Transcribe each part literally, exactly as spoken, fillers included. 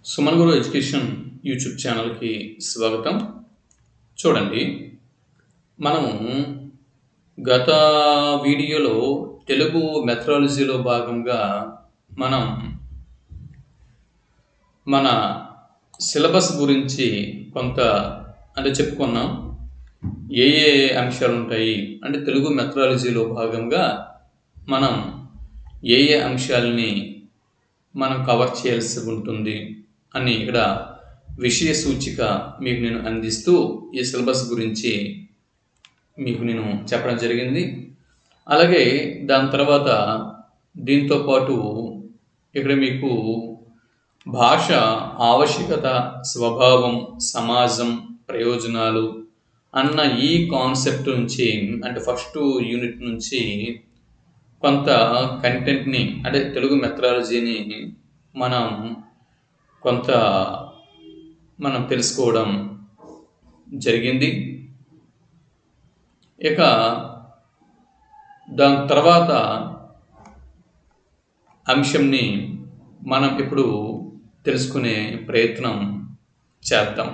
సుమన్ గురు education YouTube ఛానల్కి స్వాగతం. చూడండి, మనము గత వీడియోలో తెలుగు మెథడాలజీలో భాగంగా మనం మన సిలబస్ గురించి కొంత అంటే చెప్పుకున్నాం. ఏ ఏ అంశాలు ఉంటాయి అంటే తెలుగు మెథడాలజీలో భాగంగా మనం ఏ ఏ అంశాలని మనం కవర్ చేయాల్సి ఉంటుంది అని ఇక్కడ విషయ సూచిక మీకు నేను అందిస్తూ ఈ సిలబస్ గురించి మీకు నేను చెప్పడం జరిగింది. అలాగే దాని తర్వాత దీంతో పాటు ఇక్కడ మీకు భాష ఆవశ్యకత, స్వభావం, సమాజం, ప్రయోజనాలు అన్న ఈ కాన్సెప్ట్ నుంచి అంటే ఫస్ట్ యూనిట్ నుంచి కొంత కంటెంట్ని అంటే తెలుగు మెథడాలజీని మనం కొంత మనం తెలుసుకోవడం జరిగింది. ఇక దాని తర్వాత అంశంని మనం ఇప్పుడు తెలుసుకునే ప్రయత్నం చేద్దాం.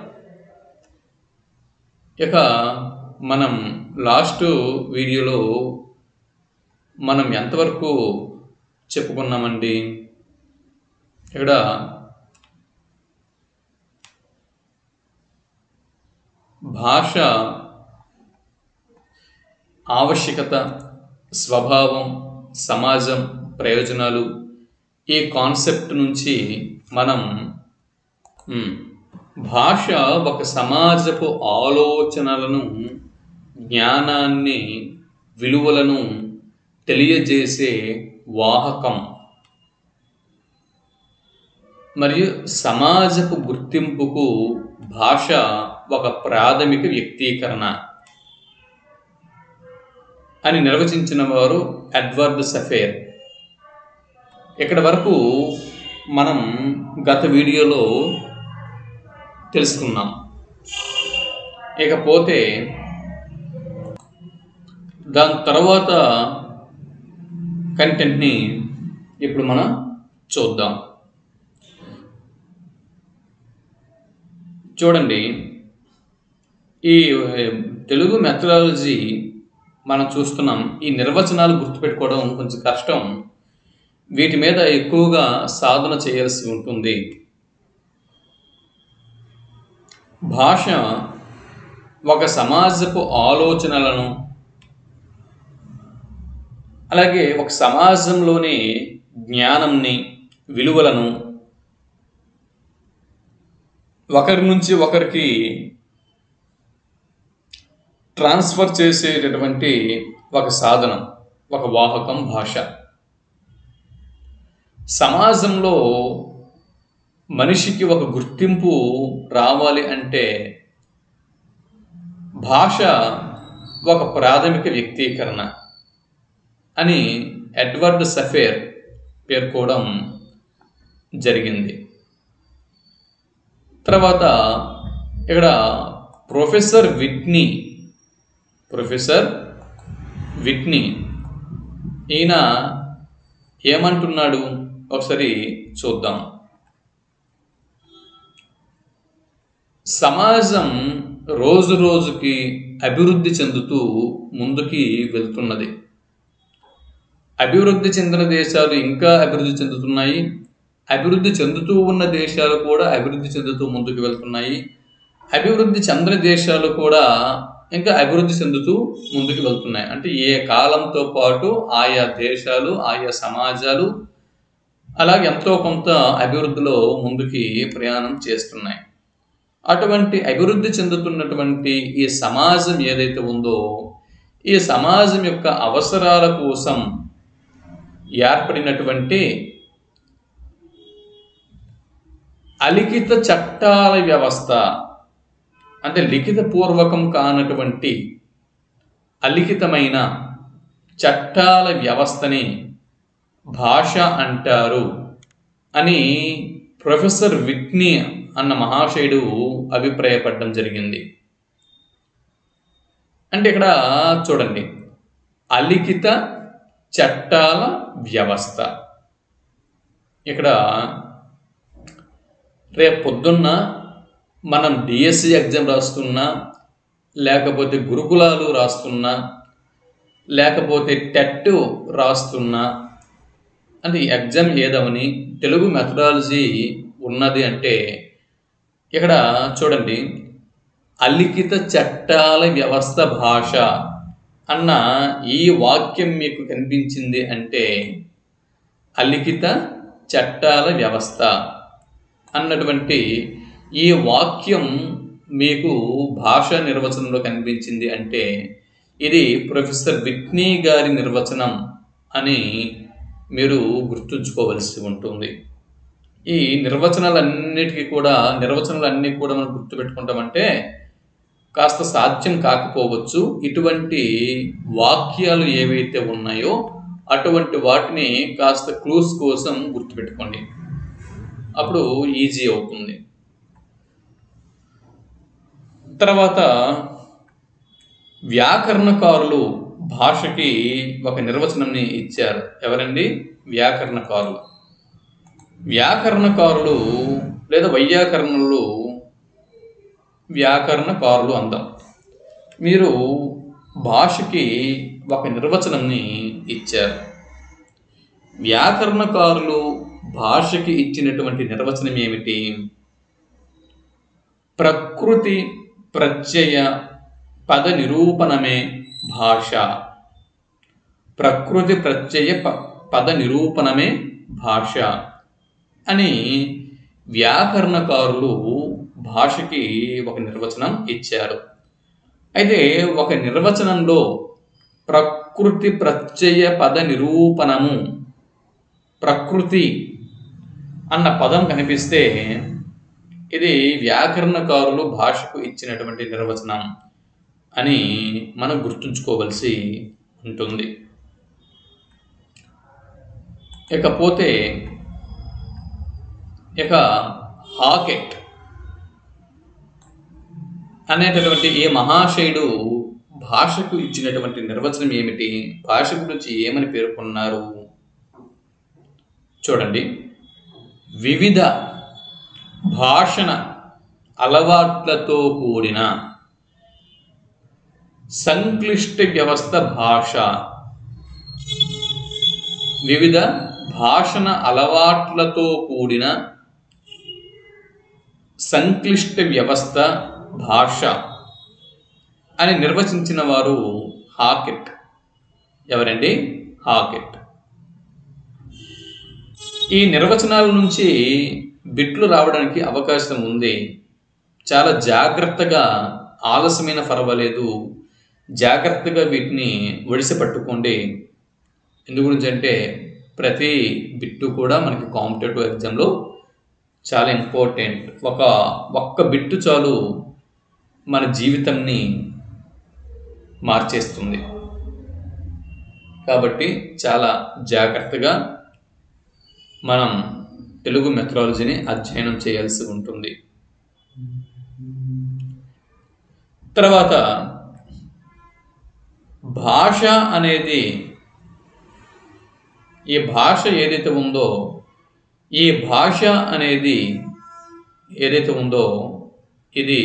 ఇక మనం లాస్ట్ వీడియోలో మనం ఎంతవరకు చెప్పుకున్నామండి? ఇక్కడ భాష ఆవశ్యకత, స్వభావం, సమాజం, ప్రయోజనాలు ఈ కాన్సెప్ట్ నుంచి మనం భాష ఒక సమాజపు ఆలోచనలను, జ్ఞానాన్ని, విలువలను తెలియజేసే వాహకం మరియు సమాజపు గుర్తింపుకు భాష ఒక ప్రాథమిక వ్యక్తీకరణ అని నిర్వచించిన వారు ఎడ్వర్డ్ సఫేర్. ఇక్కడ వరకు మనం గత వీడియోలో తెలుసుకున్నాం. ఇకపోతే దాని తర్వాత కంటెంట్ని ఇప్పుడు మనం చూద్దాం. చూడండి, ఈ తెలుగు మెథడాలజీ మనం చూస్తున్నాం. ఈ నిర్వచనాలు గుర్తుపెట్టుకోవడం కొంచెం కష్టం. వీటి మీద ఎక్కువగా సాధన చేయాల్సి ఉంటుంది. భాష ఒక సమాజపు ఆలోచనలను, అలాగే ఒక సమాజంలోని జ్ఞానంని, విలువలను ఒకరి నుంచి ఒకరికి ట్రాన్స్ఫర్ చేసేటటువంటి ఒక సాధనం, ఒక వాహకం భాష. సమాజంలో మనిషికి ఒక గుర్తింపు రావాలి అంటే భాష ఒక ప్రాథమిక వ్యక్తీకరణ అని ఎడ్వర్డ్ సఫేర్ పేర్కోవడం జరిగింది. తర్వాత ఇక్కడ ప్రొఫెసర్ విట్నీ ప్రొఫెసర్ విట్నీ ఈయన ఏమంటున్నాడు ఒకసారి చూద్దాం. సమాజం రోజు రోజుకి అభివృద్ధి చెందుతూ ముందుకి వెళ్తున్నది. అభివృద్ధి చెందిన దేశాలు ఇంకా అభివృద్ధి చెందుతున్నాయి. అభివృద్ధి చెందుతూ ఉన్న దేశాలు కూడా అభివృద్ధి చెందుతూ ముందుకు వెళ్తున్నాయి. అభివృద్ధి చెందని దేశాలు కూడా ఇంకా అభివృద్ధి చెందుతూ ముందుకు వెళ్తున్నాయి. అంటే ఏ కాలంతో పాటు ఆయా దేశాలు, ఆయా సమాజాలు అలాగే ఎంతో కొంత అభివృద్ధిలో ముందుకి ప్రయాణం చేస్తున్నాయి. అటువంటి అభివృద్ధి చెందుతున్నటువంటి ఈ సమాజం ఏదైతే ఉందో, ఈ సమాజం యొక్క అవసరాల కోసం ఏర్పడినటువంటి అలిఖిత చట్టాల వ్యవస్థ, అంటే లిఖిత పూర్వకం కానటువంటి అలిఖితమైన చట్టాల వ్యవస్థని భాష అంటారు అని ప్రొఫెసర్ విట్నీ అన్న మహాశయుడు అభిప్రాయపడడం జరిగింది. అంటే ఇక్కడ చూడండి, అలిఖిత చట్టాల వ్యవస్థ. ఇక్కడ రేపు పొద్దున్న మనం డిఎస్సి ఎగ్జామ్ రాస్తున్నా, లేకపోతే గురుకులాలు రాస్తున్నా, లేకపోతే టెట్ రాస్తున్నా, అంటే ఎగ్జామ్ ఏదవని తెలుగు మెథడాలజీ ఉన్నది అంటే ఇక్కడ చూడండి, అలిఖిత చట్టాల వ్యవస్థ భాష అన్న ఈ వాక్యం మీకు కనిపించింది అంటే అలిఖిత చట్టాల వ్యవస్థ అన్నటువంటి ఈ వాక్యం మీకు భాషా నిర్వచనంలో కనిపించింది అంటే ఇది ప్రొఫెసర్ విట్నీ గారి నిర్వచనం అని మీరు గుర్తుంచుకోవలసి ఉంటుంది. ఈ నిర్వచనాలన్నిటికీ కూడా నిర్వచనాలన్నీ కూడా మనం గుర్తుపెట్టుకుంటామంటే కాస్త సాధ్యం కాకపోవచ్చు. ఇటువంటి వాక్యాలు ఏవైతే ఉన్నాయో అటువంటి వాటిని కాస్త క్లూస్ కోసం గుర్తుపెట్టుకోండి, అప్పుడు ఈజీ అవుతుంది. తర్వాత వ్యాకరణకారులు భాషకి ఒక నిర్వచనాన్ని ఇచ్చారు. ఎవరండి? వ్యాకరణకారులు. వ్యాకరణకారులు లేదా వైయాకరణలు వ్యాకరణకారులు అందాం. మీరు భాషకి ఒక నిర్వచనాన్ని ఇచ్చారు. వ్యాకరణకారులు భాషకి ఇచ్చినటువంటి నిర్వచనం ఏమిటి? ప్రకృతి ప్రత్యయ పద నిరూపణమే భాష. ప్రకృతి ప్రత్యయ పద నిరూపణమే భాష అని వ్యాకరణకారులు భాషకి ఒక నిర్వచనం ఇచ్చారు. అయితే ఒక నిర్వచనంలో ప్రకృతి ప్రత్యయ పద నిరూపణము, ప్రకృతి అన్న పదం కనిపిస్తే ఇది వ్యాకరణకారులు భాషకు ఇచ్చినటువంటి నిర్వచనం అని మనం గుర్తుంచుకోవలసి ఉంటుంది. ఇకపోతే ఇక హాకెట్ అనేటటువంటి ఈ మహాశయుడు భాషకు ఇచ్చినటువంటి నిర్వచనం ఏమిటి? భాష గురించి ఏమని పేర్కొన్నారు? చూడండి, వివిధ భాషణ అలవాట్లతో కూడిన సంక్లిష్ట వ్యవస్థ భాష. వివిధ భాషణ అలవాట్లతో కూడిన సంక్లిష్ట వ్యవస్థ భాష అని నిర్వచించిన వారు హాకెట్. ఎవరండి? హాకెట్. ఈ నిర్వచనాల నుంచి బిట్లు రావడానికి అవకాశం ఉంది. చాలా జాగ్రత్తగా, ఆలస్యమైన పర్వాలేదు, జాగ్రత్తగా వీటిని ఒడిసి పట్టుకోండి. ఎందు గురించి అంటే ప్రతి బిట్టు కూడా మనకి కాంపిటేటివ్ ఎగ్జామ్లో చాలా ఇంపార్టెంట్. ఒక ఒక్క బిట్టు చాలు మన జీవితాన్ని మార్చేస్తుంది. కాబట్టి చాలా జాగ్రత్తగా మనం తెలుగు మెథడాలజీని అధ్యయనం చేయాల్సి ఉంటుంది. తర్వాత భాష అనేది, ఈ భాష ఏదైతే ఉందో ఈ భాష అనేది ఏదైతే ఉందో ఇది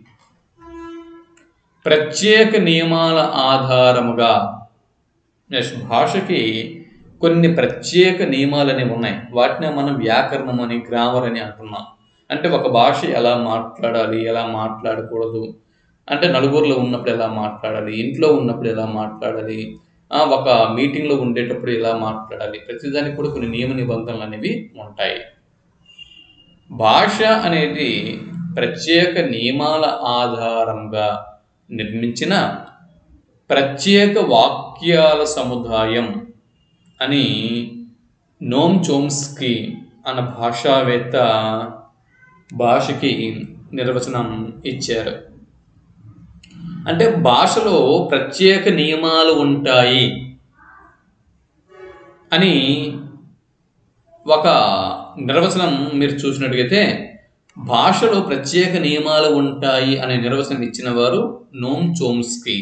ప్రత్యేక నియమాల ఆధారముగా, భాషకి కొన్ని ప్రత్యేక నియమాలు అనేవి ఉన్నాయి. వాటిని మనం వ్యాకరణం అని, గ్రామర్ అని అంటున్నాం. అంటే ఒక భాష ఎలా మాట్లాడాలి, ఎలా మాట్లాడకూడదు, అంటే నలుగురిలో ఉన్నప్పుడు ఎలా మాట్లాడాలి, ఇంట్లో ఉన్నప్పుడు ఎలా మాట్లాడాలి, ఒక మీటింగ్లో ఉండేటప్పుడు ఎలా మాట్లాడాలి, ప్రతిదానికి కూడా కొన్ని నియమ నిబంధనలు అనేవి ఉంటాయి. భాష అనేది ప్రత్యేక నియమాల ఆధారంగా నిర్మించిన ప్రత్యేక వాక్యాల సముదాయం అని నోమ్ చోమ్స్కీ అన్న భాషావేత్త భాషకి నిర్వచనం ఇచ్చారు. అంటే భాషలో ప్రత్యేక నియమాలు ఉంటాయి అని ఒక నిర్వచనం మీరు చూసినట్టుగైతే, భాషలో ప్రత్యేక నియమాలు ఉంటాయి అనే నిర్వచనం ఇచ్చిన వారు నోమ్ చోమ్స్కీ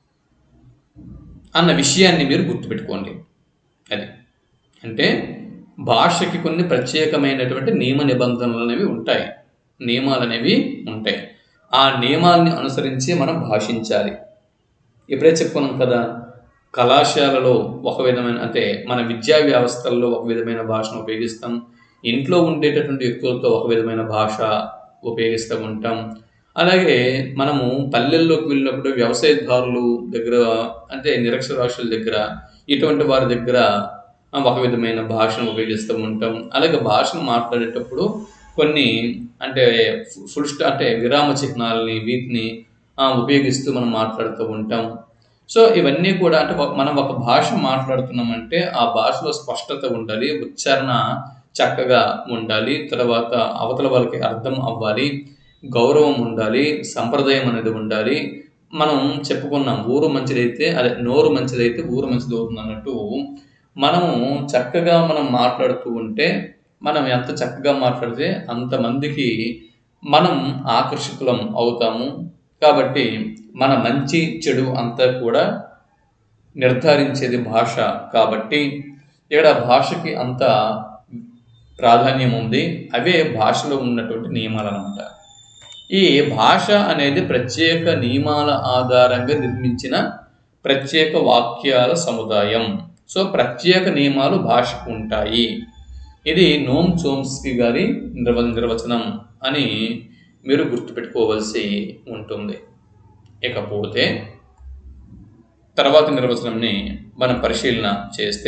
అన్న విషయాన్ని మీరు గుర్తుపెట్టుకోండి. అది అంటే భాషకి కొన్ని ప్రత్యేకమైనటువంటి నియమ నిబంధనలు అనేవి ఉంటాయి, నియమాలు అనేవి ఉంటాయి. ఆ నియమాలని అనుసరించి మనం భాషించాలి. ఇప్పుడే చెప్పుకున్నాం కదా, కళాశాలలో ఒక విధమైన అంటే మన విద్యా వ్యవస్థల్లో ఒక విధమైన భాషను ఉపయోగిస్తాం, ఇంట్లో ఉండేటటువంటి వ్యక్తులతో ఒక విధమైన భాష ఉపయోగిస్తూ ఉంటాం. అలాగే మనము పల్లెల్లోకి వెళ్ళినప్పుడు వ్యవసాయదారులు దగ్గర అంటే నిరక్షరాస్యుల దగ్గర ఇటువంటి వారి దగ్గర ఒక విధమైన భాషను ఉపయోగిస్తూ ఉంటాం. అలాగే భాషను మాట్లాడేటప్పుడు కొన్ని అంటే ఫుల్ స్టాప్ అంటే విరామ చిహ్నాలని వీటిని ఉపయోగిస్తూ మనం మాట్లాడుతూ ఉంటాం. సో ఇవన్నీ కూడా అంటే మనం ఒక భాష మాట్లాడుతున్నామంటే ఆ భాషలో స్పష్టత ఉండాలి, ఉచ్చారణ చక్కగా ఉండాలి, తర్వాత అవతల వాళ్ళకి అర్థం అవ్వాలి, గౌరవం ఉండాలి, సంప్రదాయం అనేది ఉండాలి. మనం చెప్పుకున్నాం, ఊరు మంచిదైతే అదే నోరు మంచిదైతే ఊరు మంచిది అవుతుంది అన్నట్టు మనము చక్కగా మనం మాట్లాడుతూ ఉంటే మనం ఎంత చక్కగా మాట్లాడితే అంతమందికి మనం ఆకర్షితులం అవుతాము. కాబట్టి మన మంచి చెడు అంతా కూడా నిర్ధారించేది భాష. కాబట్టి ఇక్కడ భాషకి అంత ప్రాధాన్యం ఉంది. అవే భాషలో ఉన్నటువంటి నియమాలు అన్నమాట. ఈ భాష అనేది ప్రత్యేక నియమాల ఆధారంగా నిర్మించిన ప్రత్యేక వాక్యాల సముదాయం. సో ప్రత్యేక నియమాలు భాషకు ఉంటాయి. ఇది నోమ్ చోమ్స్కీ గారి నిర్వ నిర్వచనం అని మీరు గుర్తుపెట్టుకోవాల్సి ఉంటుంది. ఇకపోతే తర్వాత నిర్వచనంని మనం పరిశీలన చేస్తే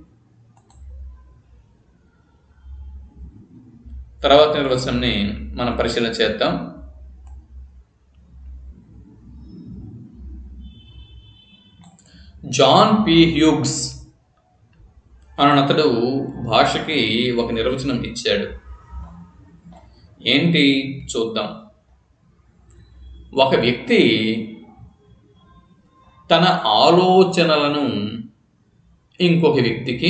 తర్వాత నిర్వచనంని మనం పరిశీలన చేద్దాం. జాన్ పి హ్యూగ్స్ అతడు భాషకి ఒక నిర్వచనం ఇచ్చాడు. ఏంటి చూద్దాం. ఒక వ్యక్తి తన ఆలోచనలను ఇంకొక వ్యక్తికి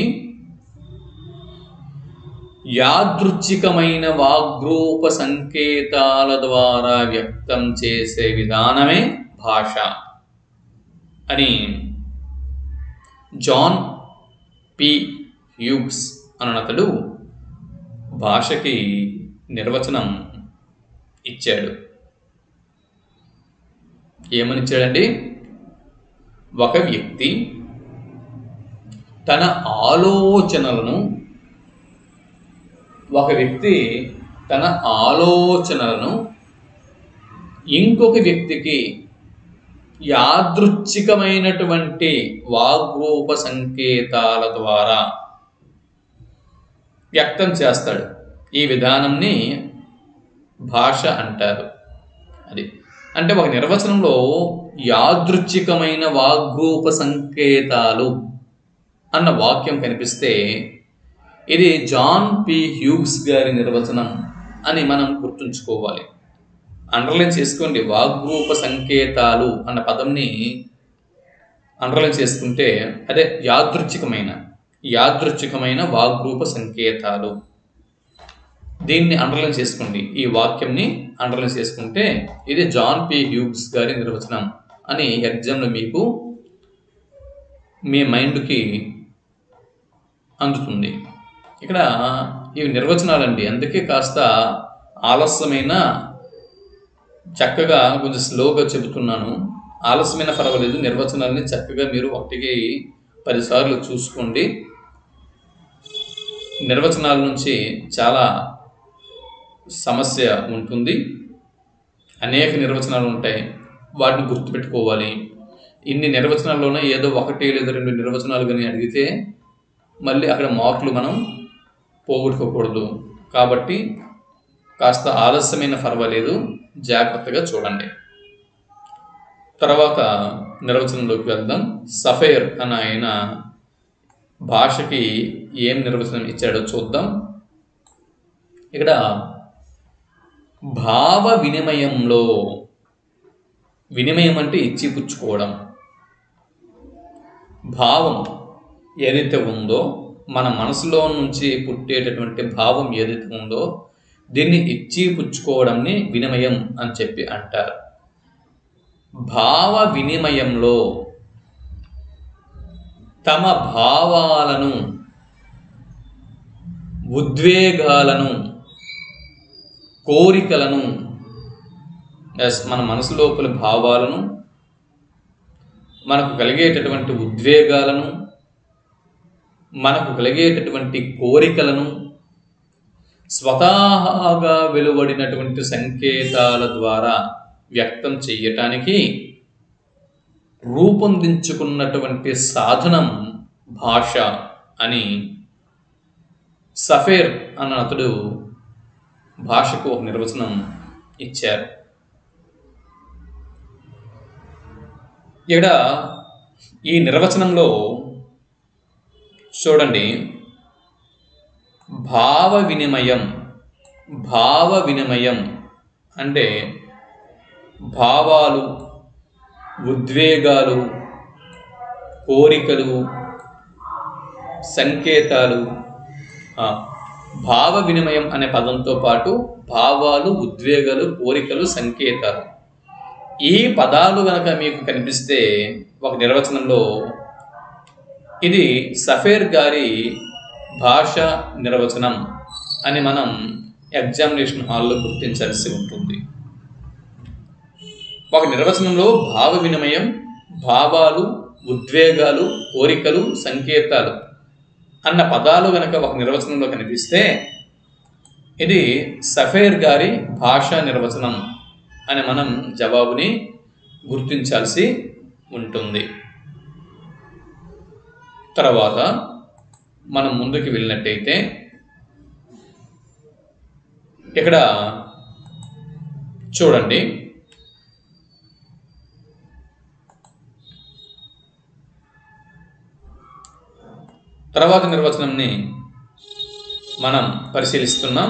యాదృచ్ఛికమైన వాగ్రూప సంకేతాల ద్వారా వ్యక్తం చేసే విధానమే భాష అని జాన్ పి హ్యూగ్స్ అతడు భాషకి నిర్వచనం ఇచ్చాడు. ఏమని ఇచ్చాడండి? ఒక వ్యక్తి తన ఆలోచనలను ఒక వ్యక్తి తన ఆలోచనలను ఇంకొక వ్యక్తికి యాదృచ్ఛికమైనటువంటి వాగ్రూప సంకేతాల ద్వారా వ్యక్తం చేస్తాడు. ఈ విధానంని భాష అంటారు. అది అంటే ఒక నిర్వచనంలో యాదృచ్ఛికమైన వాగ్రూప సంకేతాలు అన్న వాక్యం కనిపిస్తే ఇది జాన్ పి హ్యూగ్స్ గారి నిర్వచనం అని మనం గుర్తుంచుకోవాలి. అండర్లైన్ చేసుకోండి. వాగ్రూప సంకేతాలు అన్న పదంని అండర్లైన్ చేసుకుంటే అదే యాదృచ్ఛికమైన యాదృచ్ఛికమైన వాగ్రూప సంకేతాలు. దీన్ని అండర్లైన్ చేసుకోండి. ఈ వాక్యంని అండర్లైన్ చేసుకుంటే ఇది జాన్ పి హ్యూగ్స్ గారి నిర్వచనం అని ఎగ్జామ్లో మీకు మీ మైండ్కి అందుతుంది. ఇక్కడ ఇవి నిర్వచనాలండి, అందుకే కాస్త ఆలస్యమైన చక్కగా కొంచెం స్లోగా చెబుతున్నాను. ఆలస్యమైన పర్వాలేదు, నిర్వచనాలని చక్కగా మీరు ఒకటికి పదిసార్లు చూసుకోండి. నిర్వచనాల నుంచి చాలా సమస్య ఉంటుంది. అనేక నిర్వచనాలు ఉంటాయి, వాటిని గుర్తుపెట్టుకోవాలి. ఇన్ని నిర్వచనాల్లోనే ఏదో ఒకటి లేదా రెండు నిర్వచనాలు కానీ అడిగితే మళ్ళీ అక్కడ మార్కులు మనం పోగొట్టుకోకూడదు. కాబట్టి కాస్త ఆలస్యమైన పర్వాలేదు, జాగ్రత్తగా చూడండి. తర్వాత నిర్వచనంలోకి వెళ్దాం. సఫైర్ అన్న ఆయన భాషకి ఏం నిర్వచనం ఇచ్చాడో చూద్దాం. ఇక్కడ భావ వినిమయంలో, వినిమయం అంటే ఇచ్చి పుచ్చుకోవడం, భావం ఏదైతే ఉందో మన మనసులో నుంచి పుట్టేటటువంటి భావం ఏదైతే ఉందో దీన్ని ఇచ్చి పుచ్చుకోవడాన్ని వినిమయం అని చెప్పి అంటారు. భావ వినిమయంలో తమ భావాలను ఉద్వేగాలను, కోరికలను, ఎస్ మన మనసు లోపల భావాలను, మనకు కలిగేటటువంటి ఉద్వేగాలను, మనకు కలిగేటటువంటి కోరికలను స్వతహాగా వెలువడినటువంటి సంకేతాల ద్వారా వ్యక్తం చేయటానికి రూపొందించుకున్నటువంటి సాధనం భాష అని సఫేర్ అన్న అతడు భాషకు ఒక నిర్వచనం ఇచ్చారు. ఇక్కడ ఈ నిర్వచనంలో చూడండి, భావ వినిమయం, భావ వినిమయం అంటే భావాలు, ఉద్వేగాలు, కోరికలు, సంకేతాలు. భావ వినిమయం అనే పదంతో పాటు భావాలు, ఉద్వేగాలు, కోరికలు, సంకేతాలు, ఈ పదాలు కనుక మీకు కనిపిస్తే ఒక నిర్వచనంలో ఇది సఫేర్ గారి భాష నిర్వచనం అని మనం ఎగ్జామినేషన్ హాల్లో గుర్తించాల్సి ఉంటుంది. ఒక నిర్వచనంలో భావ వినిమయం, భావాలు, ఉద్వేగాలు, కోరికలు, సంకేతాలు అన్న పదాలు కనుక ఒక నిర్వచనంలో కనిపిస్తే ఇది సఫేర్ గారి భాషా నిర్వచనం అని మనం జవాబుని గుర్తించాల్సి ఉంటుంది. తర్వాత మనం ముందుకు వెళ్ళినట్టయితే ఇక్కడ చూడండి, తర్వాత నిర్వచనంని మనం పరిశీలిస్తున్నాం.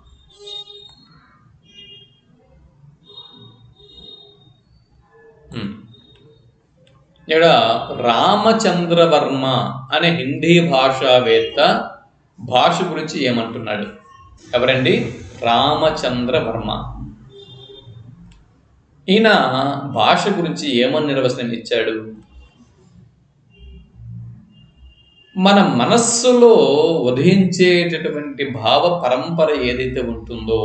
ఇక్కడ రామచంద్రవర్మ అనే హిందీ భాషావేత్త భాష గురించి ఏమంటున్నాడు? ఎవరండి? రామచంద్రవర్మ. ఈయన భాష గురించి ఏమని నిర్వచనం ఇచ్చాడు? మన మనస్సులో ఉదయించేటటువంటి భావ పరంపర ఏదైతే ఉంటుందో,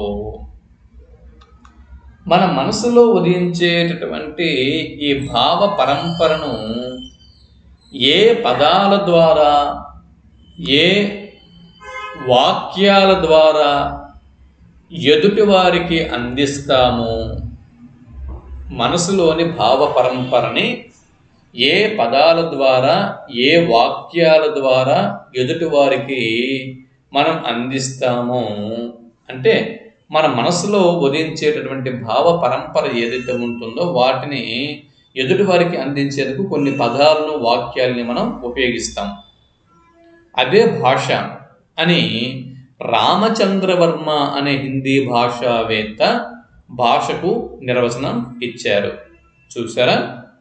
మన మనసులో ఉదయించేటటువంటి ఈ భావ పరంపరను ఏ పదాల ద్వారా, ఏ వాక్యాల ద్వారా ఎదుటి వారికి అందిస్తామో, మనసులోని భావ పరంపరని ఏ పదాల ద్వారా, ఏ వాక్యాల ద్వారా ఎదుటి వారికి మనం అందిస్తామో, అంటే మన మనసులో ఉదయించేటటువంటి భావ పరంపర ఏదైతే ఉంటుందో వాటిని ఎదుటి వారికి అందించేందుకు కొన్ని పదాలను, వాక్యాలని మనం ఉపయోగిస్తాం. అదే భాష అని రామచంద్రవర్మ అనే హిందీ భాషావేత్త భాషకు నిర్వచనం ఇచ్చారు. చూసారా?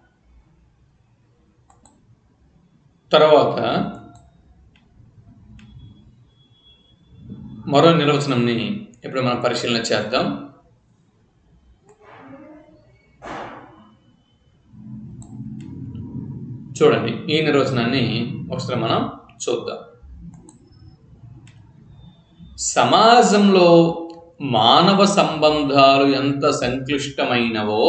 తర్వాత మరో నిర్వచనంని ఇప్పుడు మనం పరిశీలన చేద్దాం. చూడండి, ఈ నిర్వచనాన్ని ఒకసారి మనం చూద్దాం. సమాజంలో మానవ సంబంధాలు ఎంత సంక్లిష్టమైనవో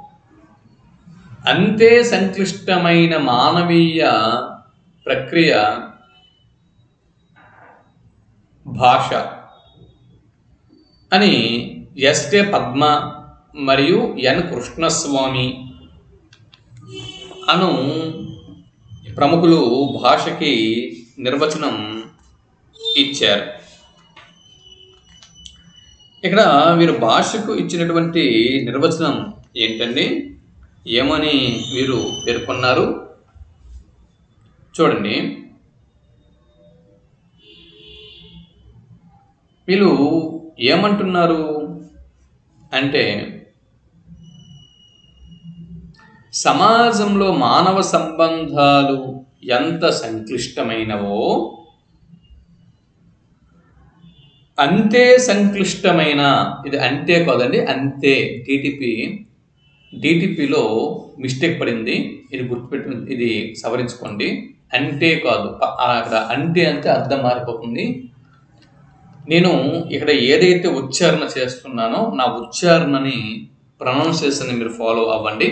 అంతే సంక్లిష్టమైన మానవీయ ప్రక్రియ భాష అని ఎస్టే పద్మ మరియు ఎన్ కృష్ణస్వామి అను ప్రముఖులు భాషకి నిర్వచనం ఇచ్చారు. ఇక్కడ వీరు భాషకు ఇచ్చినటువంటి నిర్వచనం ఏంటండి? ఏమని వీరు పేర్కొన్నారు? చూడండి, వీళ్ళు ఏమంటున్నారు అంటే, సమాజంలో మానవ సంబంధాలు ఎంత సంక్లిష్టమైనవో అంతే సంక్లిష్టమైన, ఇది అంతే కాదండి, అంతే డిటిపి డిటిపిలో మిస్టేక్ పడింది, ఇది గుర్తుపెట్టు, ఇది సవరించుకోండి. అంటే కాదు, అక్కడ అంటే అంటే అర్థం మారిపోతుంది. నేను ఇక్కడ ఏదైతే ఉచ్చారణ చేస్తున్నానో నా ఉచ్చారణని ప్రొనౌన్సియేషన్ మీరు ఫాలో అవ్వండి.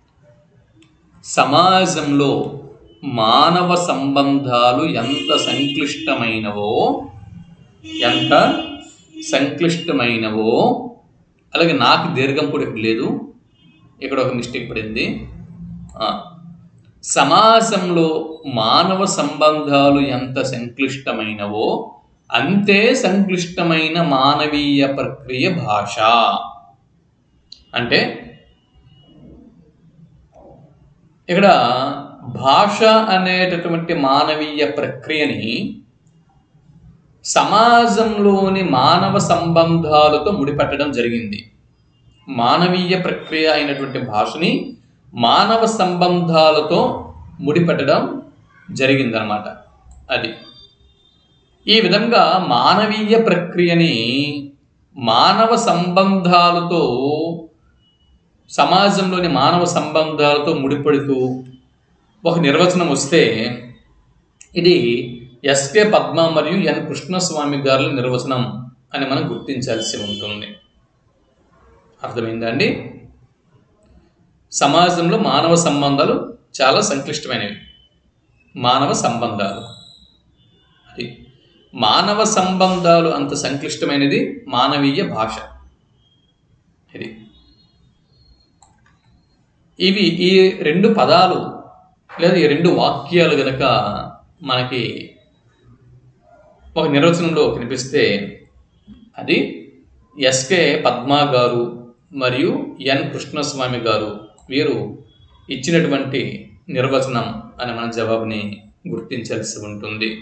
సమాజంలో మానవ సంబంధాలు ఎంత సంక్లిష్టమైనవో ఎంత సంక్లిష్టమైనవో అలాగే నాకు దీర్ఘం కూడా ఇక్కడ లేదు, ఇక్కడ ఒక మిస్టేక్ పడింది. సమాజంలో మానవ సంబంధాలు ఎంత సంక్లిష్టమైనవో అంతే సంక్లిష్టమైన మానవీయ ప్రక్రియ భాష. అంటే ఇక్కడ భాష అనేటటువంటి మానవీయ ప్రక్రియని సమాజంలోని మానవ సంబంధాలతో ముడిపెట్టడం జరిగింది. మానవీయ ప్రక్రియ అయినటువంటి భాషని మానవ సంబంధాలతో ముడిపెట్టడం జరిగిందనమాట. అది ఈ విధంగా మానవీయ ప్రక్రియని మానవ సంబంధాలతో సమాజంలోని మానవ సంబంధాలతో ముడిపడుతూ ఒక నిర్వచనం వస్తే ఇది ఎస్కే పద్మ మరియు ఎన్ కృష్ణస్వామి గారి నిర్వచనం అని మనం గుర్తించాల్సి ఉంటుంది. అర్థమైందా అండి? సమాజంలో మానవ సంబంధాలు చాలా సంక్లిష్టమైనవి. మానవ సంబంధాలు అది మానవ సంబంధాలు అంత సంక్లిష్టమైనది మానవీయ భాష. ఇది ఇవి ఈ రెండు పదాలు లేదా ఈ రెండు వాక్యాలు గనక మనకి ఒక నిర్వచనంలో కనిపిస్తే అది ఎస్కే పద్మ గారు మరియు ఎన్ కృష్ణస్వామి గారు వీరు ఇచ్చినటువంటి నిర్వచనం అని మన జవాబుని గుర్తించాల్సి ఉంటుంది.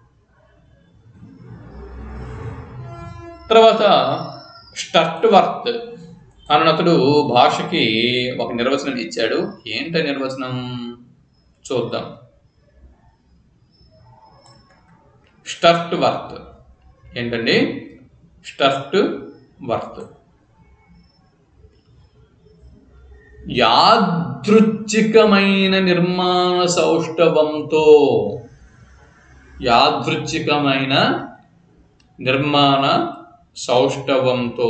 తర్వాత స్టర్ట్వర్త్ అన్నతడు భాషకి ఒక నిర్వచనం ఇచ్చాడు. ఏంట నిర్వచనం చూద్దాం. స్టర్ట్వర్త్ ఏంటండి? స్టర్ట్వర్త్ యాదృచ్ఛికమైన నిర్మాణ సౌష్ఠవంతో యాదృచ్ఛికమైన నిర్మాణ సౌష్ఠవంతో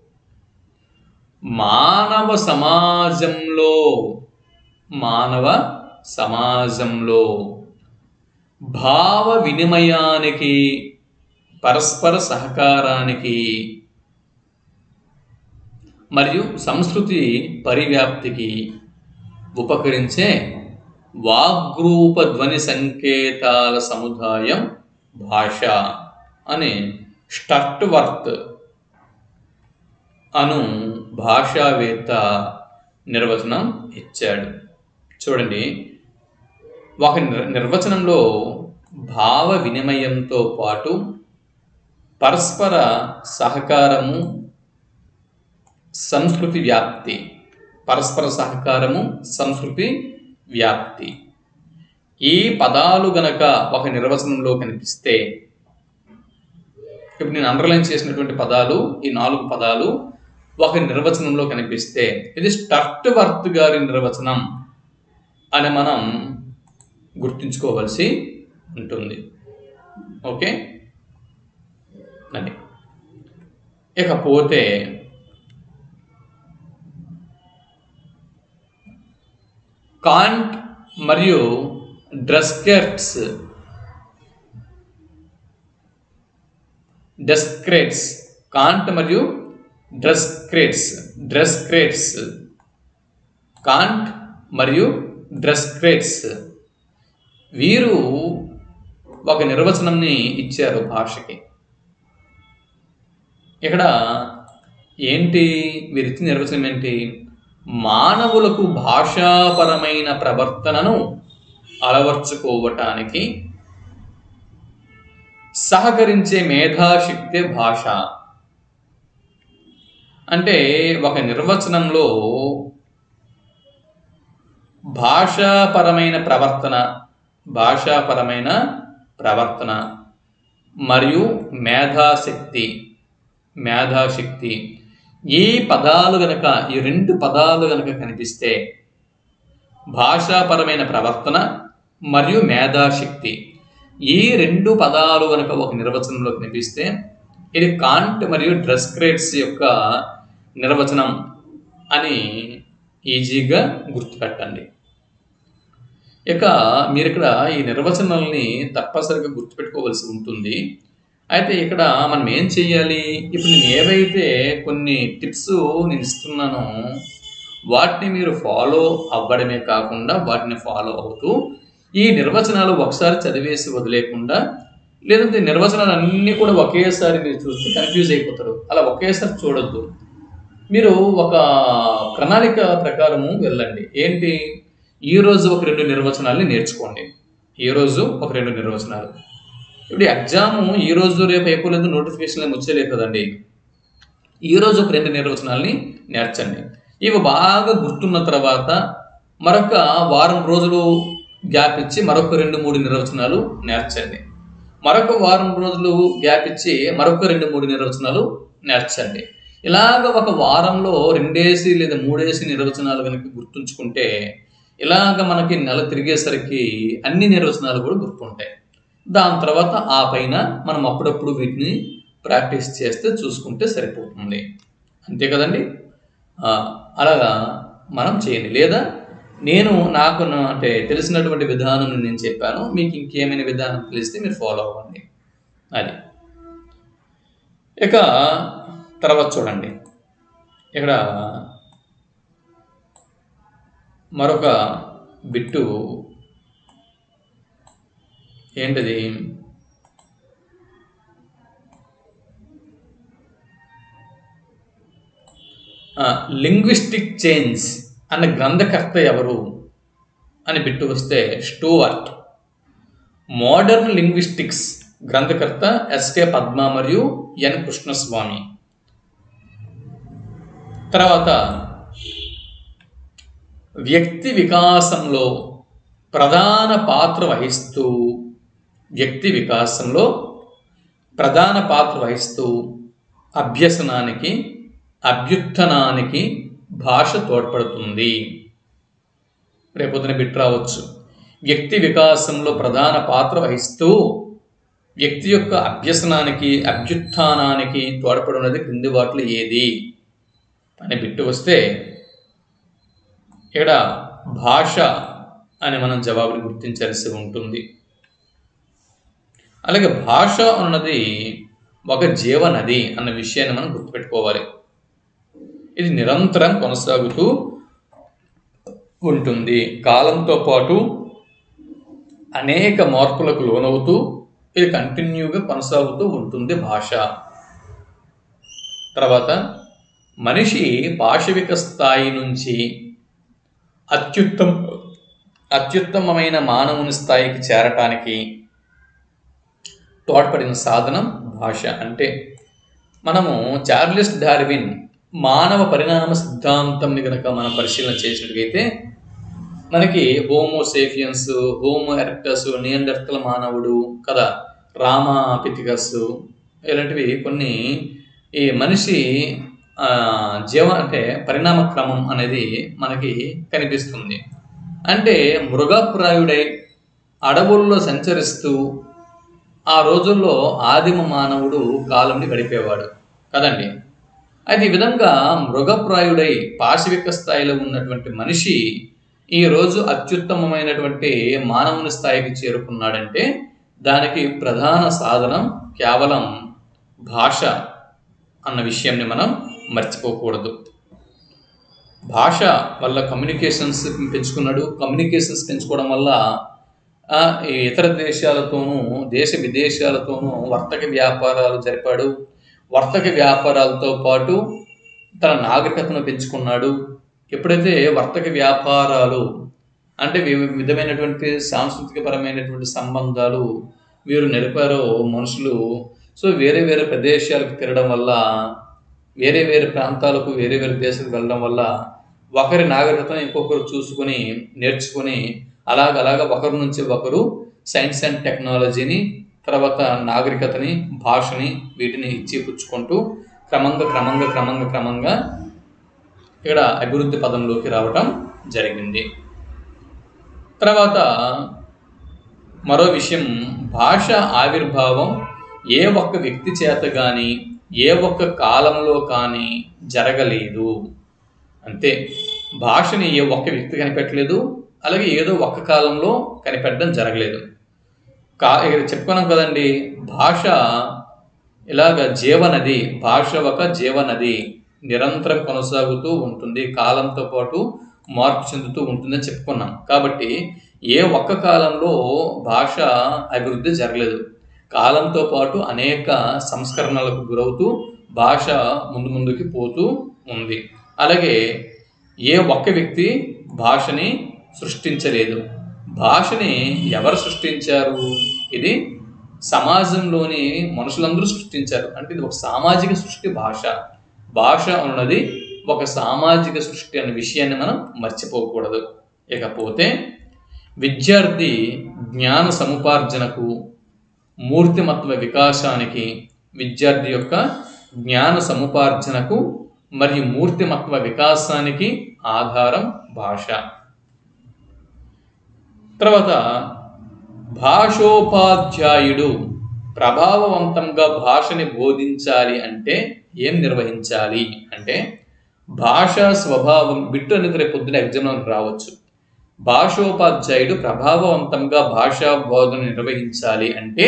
మానవ సమాజంలో మానవ సమాజంలో భావ వినిమయానికి పరస్పర సహకారానికి మరియు సంస్కృతి పరివ్యాప్తికి ఉపకరించే వాగ్రూప ధ్వని సంకేతాల సముదాయం భాష అని స్టర్ట్వర్త్ అను భాషావేత్త నిర్వచనం ఇచ్చాడు. చూడండి, ఒక నిర్వచనంలో భావ వినిమయంతో పాటు పరస్పర సహకారము సంస్కృతి వ్యాప్తి పరస్పర సహకారము సంస్కృతి వ్యాప్తి ఈ పదాలు గనక ఒక నిర్వచనంలో కనిపిస్తే, ఇప్పుడు నేను అండర్లైన్ చేసినటువంటి పదాలు ఈ నాలుగు పదాలు ఒక నిర్వచనంలో కనిపిస్తే ఇది స్టర్ట్వర్త్ గారి నిర్వచనం అని మనం గుర్తుంచుకోవాల్సి ఉంటుంది. ఓకే అని ఇకపోతే కాంట్ మరియు డ్రస్కెర్ట్స్ డెస్క్రేట్స్ కాంట్ మరియు డ్రస్క్రేట్స్ డ్రస్క్రేట్స్ కాంట్ మరియు డ్రస్క్రేట్స్ వీరు ఒక నిర్వచనంని ఇచ్చారు భాషకి. ఇక్కడ ఏంటి వీరిచ్చిన నిర్వచనం ఏంటి? మానవులకు భాషాపరమైన ప్రవర్తనను అలవర్చుకోవటానికి సహకరించే మేధాశక్తి భాష. అంటే ఒక నిర్వచనంలో భాషాపరమైన ప్రవర్తన భాషాపరమైన ప్రవర్తన మరియు మేధాశక్తి మేధాశక్తి ఈ పదాలు గనక ఈ రెండు పదాలు గనక కనిపిస్తే, భాషాపరమైన ప్రవర్తన మరియు మేధాశక్తి ఈ రెండు పదాలు గనక ఒక నిర్వచనంలో కనిపిస్తే ఇది కాంట్ మరియు డ్రస్క్రేట్స్ యొక్క నిర్వచనం అని ఈజీగా గుర్తుపెట్టండి. ఇక మీరు ఇక్కడ ఈ నిర్వచనాలని తప్పనిసరిగా గుర్తుపెట్టుకోవాల్సి ఉంటుంది. అయితే ఇక్కడ మనం ఏం చెయ్యాలి? ఇప్పుడు నేను ఏవైతే కొన్ని టిప్స్ నేను ఇస్తున్నానో వాటిని మీరు ఫాలో అవ్వడమే కాకుండా వాటిని ఫాలో అవుతూ ఈ నిర్వచనాలు ఒకసారి చదివేసి వదిలేకుండా, లేదంటే నిర్వచనాలు అన్నీ కూడా ఒకేసారి మీరు చూస్తే కన్ఫ్యూజ్ అయిపోతారు. అలా ఒకేసారి చూడొద్దు. మీరు ఒక ప్రణాళిక ప్రకారము వెళ్ళండి. ఏంటి? ఈరోజు ఒక రెండు నిర్వచనాలని నేర్చుకోండి. ఈరోజు ఒక రెండు నిర్వచనాలు. ఇప్పుడు ఎగ్జాము ఈరోజు రేపు అయిపోలేదు, నోటిఫికేషన్ ఏమి వచ్చేలేదు కదండి. ఈరోజు ఒక రెండు నిర్వచనాలని నేర్చండి. ఇవి బాగా గుర్తున్న తర్వాత మరొక వారం రోజులు గ్యాప్ ఇచ్చి మరొక రెండు మూడు నిర్వచనాలు నేర్చండి. మరొక వారం రోజులు గ్యాప్ ఇచ్చి మరొక రెండు మూడు నిర్వచనాలు నేర్చండి. ఇలాగ ఒక వారంలో రెండేసి లేదా మూడేసి నిర్వచనాలు కనుక గుర్తుంచుకుంటే ఇలాగ మనకి నెల తిరిగేసరికి అన్ని నిర్వచనాలు కూడా గుర్తుంటాయి. దాని తర్వాత ఆ పైన మనం అప్పుడప్పుడు వీటిని ప్రాక్టీస్ చేస్తే చూసుకుంటే సరిపోతుంది. అంతే కదండి. అలాగా మనం చేయండి. లేదా నేను నాకు అంటే తెలిసినటువంటి విధానం నేను చెప్పాను, మీకు ఇంకేమైనా విధానం తెలిస్తే మీరు ఫాలో అవ్వండి. అది ఇక తర్వాత చూడండి, ఇక్కడ మరొక బిట్టు ఏంటది? లింగ్విస్టిక్ చేంజ్ అన్న గ్రంథకర్త ఎవరు అని బిట్టు వస్తే స్టూవర్ట్. మోడర్న్ లింగ్విస్టిక్స్ గ్రంథకర్త ఎస్కే పద్మ మరియు ఎన్ కృష్ణస్వామి. తర్వాత వ్యక్తి వికాసంలో ప్రధాన పాత్ర వహిస్తూ వ్యక్తి వికాసంలో ప్రధాన పాత్ర వహిస్తూ అభ్యసనానికి అభ్యుత్థానానికి భాష తోడ్పడుతుంది. రేపొద్దున బిట్ రావచ్చు. వ్యక్తి వికాసంలో ప్రధాన పాత్ర వహిస్తూ వ్యక్తి యొక్క అభ్యసనానికి అభ్యుత్థానానికి తోడ్పడినది క్రింది వాటిలో ఏది అని బిట్టు వస్తే ఇక్కడ భాష అని మనం జవాబుని గుర్తించాల్సి ఉంటుంది. అలాగే భాష అన్నది ఒక జీవనది అన్న విషయాన్ని మనం గుర్తుపెట్టుకోవాలి. ఇది నిరంతరం కొనసాగుతూ ఉంటుంది. కాలంతో పాటు అనేక మార్పులకు లోనవుతూ ఇది కంటిన్యూగా కొనసాగుతూ ఉంటుంది భాష. తర్వాత మనిషి పాశవిక స్థాయి నుంచి అత్యుత్తమ అత్యుత్తమమైన మానవుని స్థాయికి చేరటానికి తోడ్పడిన సాధనం భాష. అంటే మనము చార్లెస్ డార్విన్ మానవ పరిణామ సిద్ధాంతంని కనుక మనం పరిశీలన చేసినట్లయితే మనకి హోమోసేఫియన్స్, హోమో ఎరెక్టస్, నియాండర్తల మానవుడు కదా, రామాపిథికస్ ఇలాంటివి కొన్ని ఈ మనిషి జీవ అంటే పరిణామ క్రమం అనేది మనకి కనిపిస్తుంది. అంటే మృగప్రాయుడై అడవుల్లో సంచరిస్తూ ఆ రోజుల్లో ఆదిమ మానవుడు కాలంని గడిపేవాడు కదండి. అయితే ఈ విధంగా మృగప్రాయుడై పాశవిక స్థాయిలో ఉన్నటువంటి మనిషి ఈరోజు అత్యుత్తమమైనటువంటి మానవుని స్థాయికి చేరుకున్నాడంటే దానికి ప్రధాన సాధనం కేవలం భాష అన్న విషయాన్ని మనం మర్చిపోకూడదు. భాష వల్ల కమ్యూనికేషన్స్ పెంచుకున్నాడు. కమ్యూనికేషన్స్ పెంచుకోవడం వల్ల ఇతర దేశాలతోనూ దేశ విదేశాలతోనూ వర్తక వ్యాపారాలు జరిపాడు. వర్తక వ్యాపారాలతో పాటు తన నాగరికతను పెంచుకున్నాడు. ఎప్పుడైతే వర్తక వ్యాపారాలు అంటే విధమైనటువంటి సాంస్కృతిక పరమైనటువంటి సంబంధాలు వీరు నడిపారో మనుషులు, సో వేరే వేరే ప్రదేశాలకు తిరగడం వల్ల, వేరే వేరే ప్రాంతాలకు వేరే వేరే దేశాలకు వెళ్ళడం వల్ల ఒకరి నాగరికతను ఇంకొకరు చూసుకొని నేర్చుకొని అలాగ అలాగ ఒకరి నుంచి ఒకరు సైన్స్ అండ్ టెక్నాలజీని, తర్వాత నాగరికతని, భాషని వీటిని ఇచ్చి పుచ్చుకుంటూ క్రమంగా క్రమంగా క్రమంగా క్రమంగా ఇక్కడ అభివృద్ధి పదంలోకి రావటం జరిగింది. తర్వాత మరో విషయం, భాష ఆవిర్భావం ఏ ఒక్క వ్యక్తి చేత కానీ ఏ ఒక్క కాలంలో కానీ జరగలేదు. అంతే. భాషని ఏ ఒక్క వ్యక్తి కనిపెట్టలేదు, అలాగే ఏదో ఒక్క కాలంలో కనిపెట్టడం జరగలేదు. కా ఇక్కడ చెప్పుకున్నాం కదండి, భాష ఇలాగ జీవనది, భాష ఒక జీవనది, నిరంతరం కొనసాగుతూ ఉంటుంది, కాలంతో పాటు మార్పు చెందుతూ ఉంటుందని చెప్పుకున్నాం. కాబట్టి ఏ ఒక్క కాలంలో భాష అభివృద్ధి జరగలేదు. కాలంతో పాటు అనేక సంస్కరణలకు గురవుతూ భాష ముందు ముందుకి పోతూ ఉంది. అలాగే ఏ ఒక్క వ్యక్తి భాషని సృష్టించలేదు. భాషని ఎవరు సృష్టించారు? ఇది సమాజంలోని మనుషులందరూ సృష్టించారు. అంటే ఇది ఒక సామాజిక సృష్టి. భాష భాష అన్నది ఒక సామాజిక సృష్టి అనే విషయాన్ని మనం మర్చిపోకూడదు. ఇకపోతే విద్యార్థి జ్ఞాన సముపార్జనకు, మూర్తిమత్వ వికాసానికి, విద్యార్థి యొక్క జ్ఞాన సముపార్జనకు మరియు మూర్తిమత్వ వికాసానికి ఆధారం భాష. తర్వాత భాషోపాధ్యాయుడు ప్రభావవంతంగా భాషని బోధించాలి అంటే ఏం నిర్వహించాలి అంటే, భాషా స్వభావం బిట్టు అనేది రేపు పొద్దున ఎగ్జామ్లో రావచ్చు. భాషోపాధ్యాయుడు ప్రభావవంతంగా భాషా బోధన నిర్వహించాలి అంటే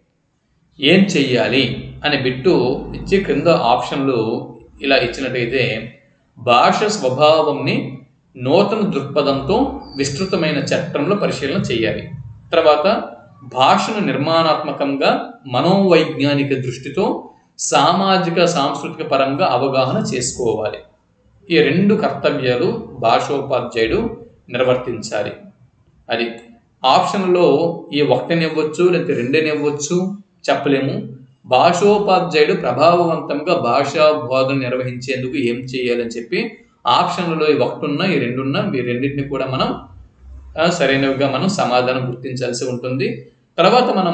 ఏం చెయ్యాలి అనే బిట్టు ఇచ్చి క్రింద ఆప్షన్లు ఇలా ఇచ్చినట్టయితే, భాష స్వభావంని నూతన దృక్పథంతో విస్తృతమైన చట్టంలో పరిశీలన చేయాలి. తర్వాత భాషను నిర్మాణాత్మకంగా మనోవైజ్ఞానిక దృష్టితో సామాజిక సాంస్కృతిక పరంగా అవగాహన చేసుకోవాలి. ఈ రెండు కర్తవ్యాలు భాషోపాధ్యాయుడు నిర్వర్తించాలి. అది ఆప్షన్లో ఈ ఒకటినివ్వచ్చు లేదా రెండునివ్వచ్చు, చెప్పలేము. భాషోపాధ్యాయుడు ప్రభావవంతంగా భాషా బోధన నిర్వహించేందుకు ఏం చేయాలని చెప్పి ఆప్షన్లలో ఈ ఒకటి ఉన్నా ఈ రెండు ఉన్నా ఈ రెండింటిని కూడా మనం సరైనవిగా మనం సమాధానం గుర్తించాల్సి ఉంటుంది. తర్వాత మనం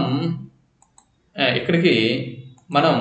ఇక్కడికి మనం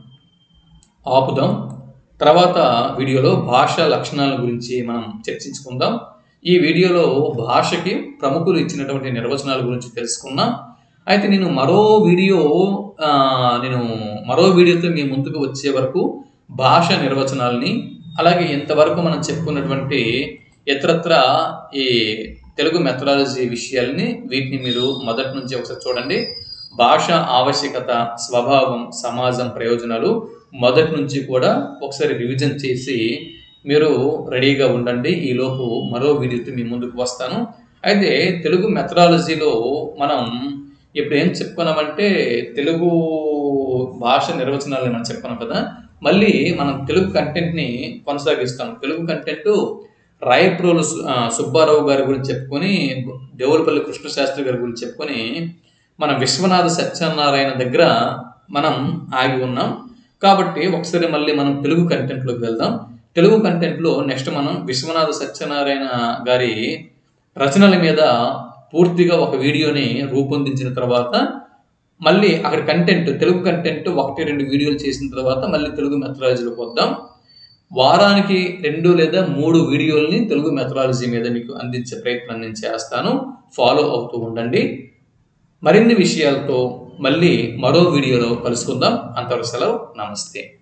ఆపుదాం. తర్వాత వీడియోలో భాషా లక్షణాల గురించి మనం చర్చించుకుందాం. ఈ వీడియోలో భాషకి ప్రముఖులు ఇచ్చినటువంటి నిర్వచనాల గురించి తెలుసుకున్నాం. అయితే నేను మరో వీడియో నేను మరో వీడియోతో మీ ముందుకు వచ్చే వరకు భాష నిర్వచనాలని, అలాగే ఇంతవరకు మనం చెప్పుకున్నటువంటి ఇతరత్ర ఈ తెలుగు మెథడాలజీ విషయాల్ని వీటిని మీరు మొదటి నుంచి ఒకసారి చూడండి. భాష ఆవశ్యకత, స్వభావం, సమాజం, ప్రయోజనాలు మొదటి నుంచి కూడా ఒకసారి రివిజన్ చేసి మీరు రెడీగా ఉండండి. ఈలోపు మరో వీడియోతో మీ ముందుకు వస్తాను. అయితే తెలుగు మెథడాలజీలో మనం ఇప్పుడు ఏం చెప్పుకున్నామంటే, తెలుగు భాష నిర్వచనాలు మనం చెప్పుకున్నాం కదా, మళ్ళీ మనం తెలుగు కంటెంట్ని కొనసాగిస్తాం. తెలుగు కంటెంట్ రాయప్రోలు సుబ్బారావు గారి గురించి చెప్పుకొని, దేవులపల్లి కృష్ణశాస్త్రి గారి గురించి చెప్పుకొని, మన విశ్వనాథ సత్యనారాయణ దగ్గర మనం ఆగి ఉన్నాం. కాబట్టి ఒకసారి మళ్ళీ మనం తెలుగు కంటెంట్లోకి వెళ్దాం. తెలుగు కంటెంట్లో నెక్స్ట్ మనం విశ్వనాథ సత్యనారాయణ గారి రచనల మీద పూర్తిగా ఒక వీడియోని రూపొందించిన తర్వాత మళ్ళీ అక్కడ కంటెంట్ తెలుగు కంటెంట్ ఒకటి రెండు వీడియోలు చేసిన తర్వాత మళ్ళీ తెలుగు మెథడాలజీలోకి వద్దాం. వారానికి రెండు లేదా మూడు వీడియోల్ని తెలుగు మెథడాలజీ మీద మీకు అందించే ప్రయత్నం నేను చేస్తాను. ఫాలో అవుతూ ఉండండి. మరిన్ని విషయాలతో మళ్ళీ మరో వీడియోలో కలుసుకుందాం. అంతవరకు సెలవు. నమస్తే.